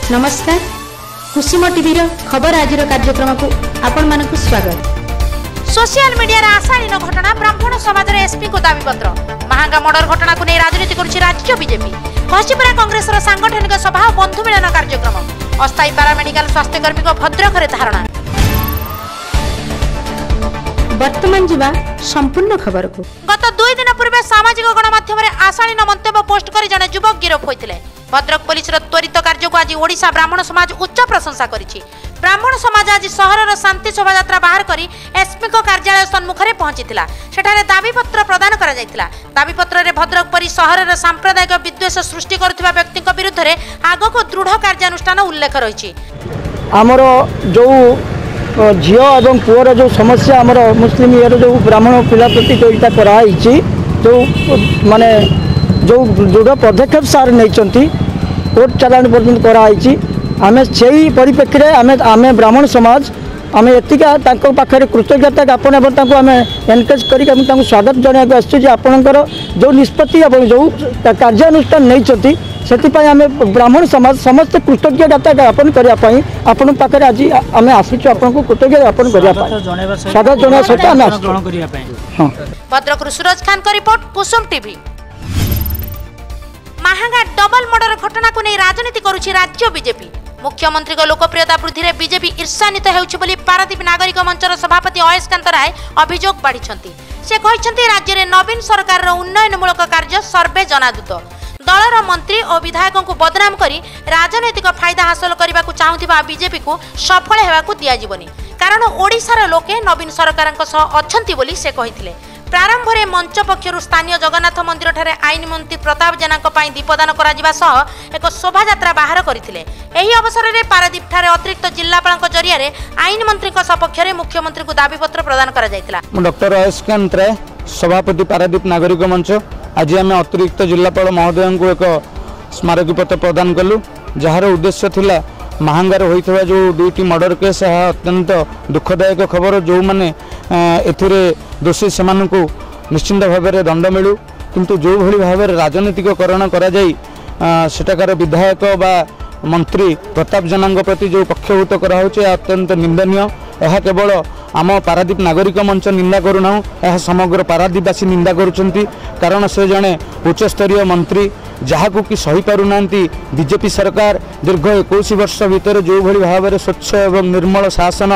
नमस्कार कुसुम टीवी खबर आज कार्यक्रम को आपण मानक स्वागत। सोशल मीडिया रे आशालीन घटना ब्राह्मण समाज रे एसपी को दाबी पत्र महांगा मर्डर घटना को नहीं राजनीति करुछि राज्य बीजेपी घसीपुरा कांग्रेस रो सांगठनिक सभा और बंधु मिलन कार्यक्रम अस्थायी पैरामेडिकल स्वास्थ्यकर्मी को भद्रक रे धारणा। वर्तमान जीवा संपूर्ण खबर को गत 2 दिन पूर्व सामाजिक गणमाध्यम रे आशालीन मंतव्य पोस्ट कर जने युवक गिरफ होइतिले। भद्रक पुलिस रो त्वरित कार्य को आज ओडिशा ब्राह्मण समाज उच्च प्रशंसा करिछि। ब्राह्मण समाज आज सहर शांति शोभायात्रा बाहर करी एसपी को कार्यालय सम्मुखरे पहुंचीथिला। सेठारे दाबी पत्र प्रदान करा जायतिला। दाबी पत्र रे भद्रक परि सहर सांप्रदायिक विद्वेष सृष्टि करुथिबा व्यक्ति विरुद्ध रे आगो दृढ़ कार्यानुष्ठान उल्लेख रहिछि। आमर जो झील और पुअर जो समस्या आमर मुस्लिम ये जो ब्राह्मण पिला प्रति जो इटा कराई जो माने जो दृढ़ पदक्षेप सार नहीं कोर्ट चालाण पर्यटन कराई आम से परिप्रेक्षी आम ब्राह्मण समाज आम एतिका पाखे कृतज्ञता ज्ञापन आम एनकरेज कर स्वागत जनवाक आसपर जो निष्पत्ति जो कार्यानुष्ठान नहीं से आम ब्राह्मण समाज समस्त कृतज्ञता ज्ञापन करने आपण पाखे आज आम आसीचु आपको कृतज्ञता ज्ञापन करने स्वागत जनवा सहित भद्रक सूरज खान का report Kusum TV. Mahanga double murder घटना को नहीं राजनीति करुछि राज्य बीजेपी मुख्यमंत्री को लोकप्रियता वृद्धि रे बीजेपी ईर्षान्वित हेउछि बोली पारादीप नागरिक मंचर सभापति अयस्कांत राय अभियोग बाढ़िछंती। से कहिछंती राज्य रे नवीन सरकार रो उन्नयनमूलक कार्य सर्वे जनादूत दलर मंत्री और विधायकों को बदनाम करी राजनैतिक फायदा हासिल करने को चाहूथिबा बीजेपी को सफल हेबाकू दिया जीवनी कारण ओडिशार लोके नवीन सरकार अच्छंती बोली से कहिथिले। प्रारंभ में मंच पक्षर स्थानीय जगन्नाथ मंदिर ठारे आईन मंत्री प्रताप जेना दीपदान एक शोभायात्रा बाहर करथिले। एही अवसर में पारादीप ठारे अतिरिक्त जिलापाल जरिया आईन मंत्री सपक्ष में मुख्यमंत्री को दाबी पत्र प्रदान करा जायतिला। डॉक्टर अयस्कांत राय सभापति पारादीप नागरिक मंच आज आम अतिरिक्त जिलापाल महोदय को एक स्मारकी पत्र प्रदान कलु जार उद्देश्य थिला महांगार होइथबा जो 2टी मर्डर केस अत्यंत दुखदायक खबर जो माने एथिरे दोषी सेमान को निश्चिंत भाव में दंड मिलू किंतु जो भली भाव में राजनीतिकरण करा जाई सेटाकार विधायक बा मंत्री प्रताप जेना प्रति जो पक्षभूत करा होचे अत्यंत निंदनीय। यह केवल आम पारादीप नागरिक मंच निंदा करूना यह समग्र पारादीपवासी निंदा करुछंती कारण से जड़े उच्चस्तरीय मंत्री जहाकू कि सही पारुना बीजेपी सरकार दीर्घ 21 वर्ष भितर जो भली भाव में स्वच्छ एवं निर्मल शासन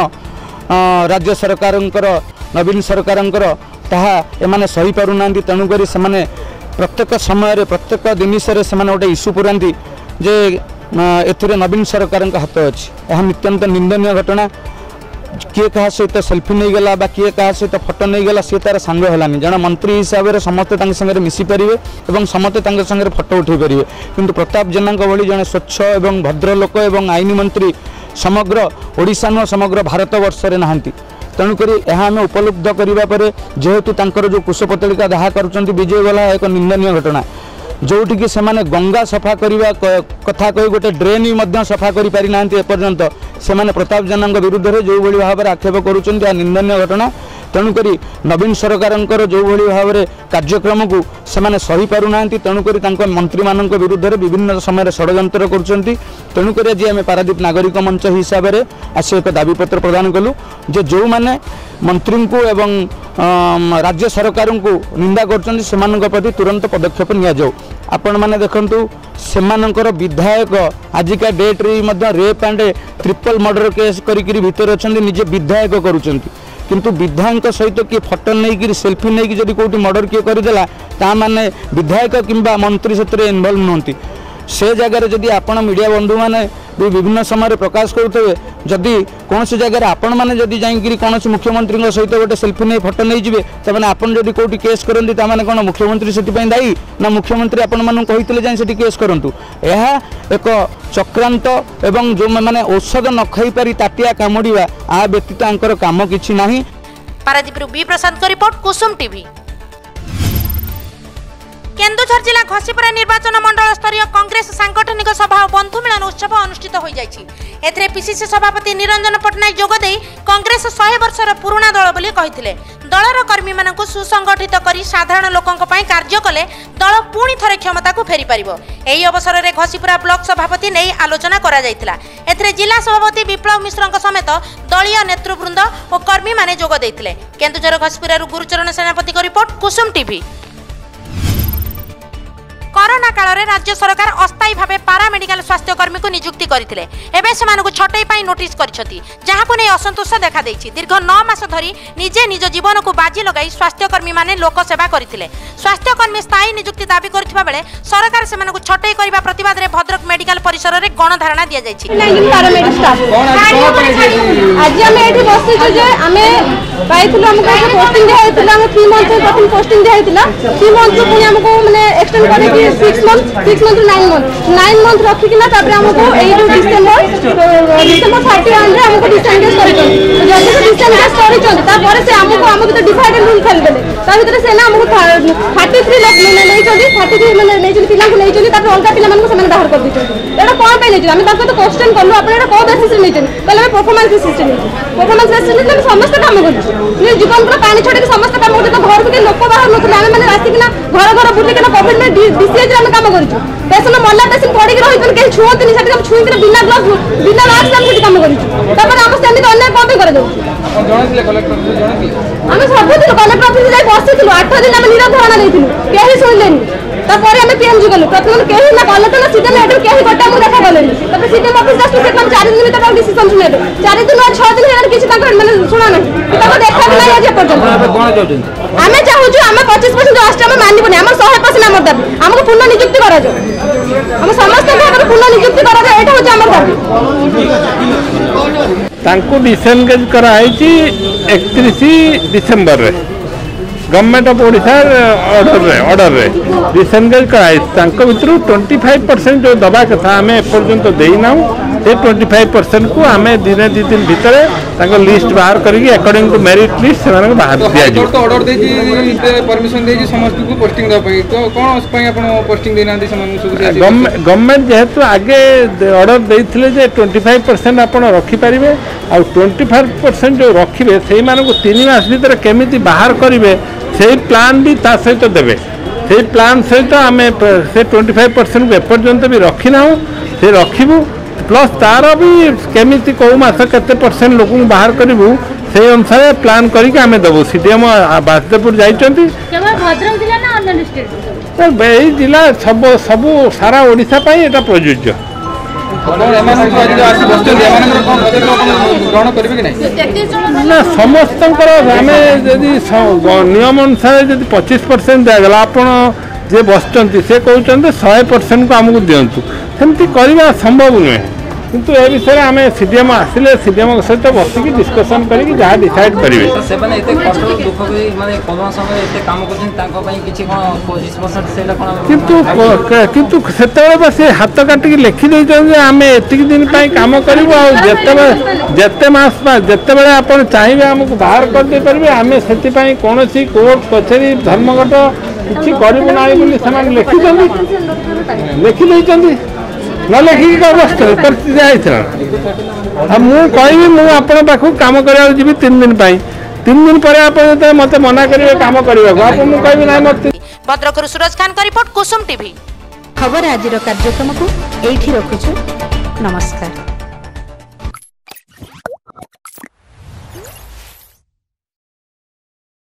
राज्य सरकार नवीन सरकार ताहा एमाने सही पारुना तेणुक से प्रत्येक समय प्रत्येक जिनिस गोटे इश्यू पुरांती जे एथिरे नवीन सरकार हाथ अच्छी यह नित्यंत निंदनीय घटना। किए क्या सहित सेल्फी नहीं गला बा किए क्या सहित फोटो नहीं गला सी तार सांग है जन मंत्री हिसाब से समस्ते सागर मिसी पारे और समस्ते सागर फोटो उठे पारे किंतु प्रताप जेना भली जड़े स्वच्छ एवं भद्र लोक एवं आईन मंत्री समग्र ओडिशा नुह समग्र भारत वर्ष में नहांती तेणुक यह आम उपलब्ध करने जेहेतु जो कुशपतलिका दाह कर विजय गला एक निंदनीय घटना जोटिकी से गंगा सफा करने कथा कही गोटे ड्रेन भी सफा कर पारि ना एपर्यंत से प्रताप जेना विरुद्ध में जो भाई भाव में आक्षेप कर निंदनीय घटना। तेणुक नवीन सरकार जो भाई भाव में कार्यक्रम को सेमाने सही पारुना तेणुक मंत्री मान विरुद्ध में विभिन्न समय षड्यंत्र कर तेणुक आज आम पारादीप नागरिक मंच हिसाब से आस एक दाबी पत्र प्रदान कलु जे जो मैंने मंत्री को एवं राज्य सरकार को निंदा कर प्रति तुरंत पदक्षेप नि आपण मैंने देखु सेमानकर विधायक आजिका डेट रे rape and triple murder case करी भितर अच्छा निजे विधायक करुँच किंतु विधायक सहित किए फोटो नहीं सेल्फी नहीं जब कौटी मर्डर किए करदेला ता माने विधायक किंबा मंत्री से इनवल्व नुहति से जगह जदि आपण मीडिया बंधु मैंने विभिन्न समय प्रकाश करुवे जदि कौन सी जगह आपण मैंने जदि जाकि कौन मुख्यमंत्री सहित गोटे सेल्फी नहीं फोटो नहीं जी तमें आपन जदि कौटी केस करती ताने कौन मुख्यमंत्री से दायी ना मुख्यमंत्री आपण मानू कहते जाए से केस करूँ यह एक चक्रांत एवं जो मैंने औषध न खाई पारी ताटिया कामुड़ा आ व्यतीत आंकर काम किछि नाही। पारादीप बी प्रसाद का रिपोर्ट कुसुम टीवी। केन्दुझर जिला घसीपुरा निर्वाचन मंडल स्तरीय कांग्रेस सांगठनिक सभा और बंधु मिलन उत्सव अनुष्ठित हो जायछि। पीसीसी सभापति निरंजन पट्टनायक जोगदे कांग्रेस 100 वर्षर पुराणा दल बोली कहिथिले। दलर कर्मी मानक सुसंगठित करी साधारण लोकों कार्य कले दल पुणी थरे क्षमता को फेरी पारिबो। एही अवसर में घसीपुरा ब्लॉक सभापति नहीं आलोचना करा जायतिला। एथिरे जिला सभापति विप्लव मिश्र समेत दलीय नेतृवृंद और कर्मी माने जोग देथिले। केन्दुझर घसीपुरा गुरुचरण सेनापति को रिपोर्ट कुसुम टीवी। कोरोना काल रे राज्य सरकार अस्थायी भाव पारामेडिकल स्वास्थ्यकर्मी को नियुक्ति करथिले। एबे सेमानकु छटई पाई नोटिस करिसथि, जहाकु नै असंतोष देखा दैछि। दीर्घ 9 मास धरी निजे निज जीवन को बाजी लगाई स्वास्थ्यकर्मी माने लोक सेवा करथिले। स्वास्थ्यकर्मी स्थायी नियुक्ति दाबी करथिबा बेले सरकार सेमानकु छटई करिबा प्रतिवाद रे भद्रक मेडिकल परिसर रे गणधारणा दिया जायछि। आज हम एठी बसिछु जे हमें पाइथिलु हमको पोस्टिंग दिया हम 3 मंथ प्रथम पोस्टिंग दिया 3 मंथ पुनी हमको माने एक्सटेंड करे 6 मंथ 9 मंथ रखिकिना तापर हमको 8 डिसेंबर 31 रे हमको डिसेंडेस करिछन। जल्दी से डिसेंडेस करिछन तापर से हमको तो डिवाइडेड रूल खेल देले। ता भीतर से ना हमको 33 लोग नै चली 33 माने नै चली पिला को नै चली तापर अलगा पिला मानको से बाहर कर दिछन। एटा कोन पे नै चली हम ताको तो क्वेश्चन करलो अपन एटा को बेसिस नै चली कहले हम परफॉर्मेंस बेसिस नै परफॉर्मेंस बेसिस नै समस्त काम करू नि जीवन को पानी छोड़ के समस्त काम करू। तो घर के लोक बाहर नथले हम माने रास्ती किना घर बुली के कोविड में डीसीएच रे हम काम करू। पेशेंट मल्ला पेशेंट पड़ी के रही के छुअतनी सेठी हम छुई के बिना ग्लव्स बिना मास्क हम कुछ काम करू। तापर हम सेमी तो अन्य कोन करे दउ हम जणथिले कलेक्टर से जणथि हम सब दिन कलेक्टर ऑफिस जाई बसिथिलु 8 दिन हम निराधारणा देथिलु केही सुनलेनी। तापर हम पीएमजी गलु प्रथम केही ना कलेक्टर ना सीधे लेटर केही गोटा मु देखा गलेनी। तापर सीधे ऑफिस जास्त से 4 दिन भीतर डिसीजन सुनेबे 4 दिन 6 दिन हेर किछि ताकर माने सुना नै ताको देखा भी नै आज पर्यंत कोन चाहउछन हमें चाहूछु हम 25% राष्ट्र हम मानिबोनी हम 100% हमर दाबी हमको पुनः नियुक्ति करा जाओ हम समस्त भाग पुनः नियुक्ति करा जाए एटा होछ हमर दाबी। तांको डिसएंगेज करा आइछि 31 डिसेंबर रे गवर्नमेंट ऑफ ओडिशा ऑर्डर रे डिसएंगेज करा आइछि। तांको भितरु 25% जो दबा कथा हमें एपर्यंत देइना से 25% को हमें दिने 2 दिन भीतर तांको लिस्ट बाहर करके अकॉर्डिंग टू मेरिट लिस्ट से बाहर दिया जाय। तो ऑर्डर देजी परमिशन देजी समस्त को पोस्टिंग द पई तो कोन पई आपण पोस्टिंग देना दे समन सब गवर्नमेंट जेहेतु आगे ऑर्डर देथिले जे 25% आपण रखि परिबे आ 25% जो रखिबे सेही मानको 3 मास भीतर केमिति बाहर करिवे से प्लान भी ता सहित देवे। से प्लान सहित आम से 25% को एपर्यंत भी रखी ना से रखू प्लस तार भी केमिति कौ मास केते % लोक बाहर करूँ से अनुसार प्लान करके आम देवु। सीडीएम बासुदेवपुर जाइछंती यही जिला सब सबू सारा ओडिशा पाई एटा प्रযোज्य। ना समस्त आम जदि नियम अनुसार जब 25% दिगला आप जे बसचंती से कहते 100% को आमको दिंतु सेमती करवा संभव नुहे। किंतु ए विषय आम सीडीएम आसिले सीडीएम सहित बसिकी डिस्कसन करके जहाँ डिसाइड करेंगे। किंतु से से हाथ काटिक लिखिदे आम एतिक दिन काम करूँ जिते मास जिते आप चाहिए आमको बाहर करदे पारे आम से कौन कोर्ट कचेरी धर्मघट किसी करूँ ना लिखिदे न लिखिक परिस्थिति आई मुझे मुझे पाखु काम करा जी 3 दिन 3 दिन पर आप मत मना करेंगे काम करने कहि ना मत। भद्रक सूरज खान का रिपोर्ट कुसुम टीवी। खबर आज कार्यक्रम को एठी रखुछु। नमस्कार।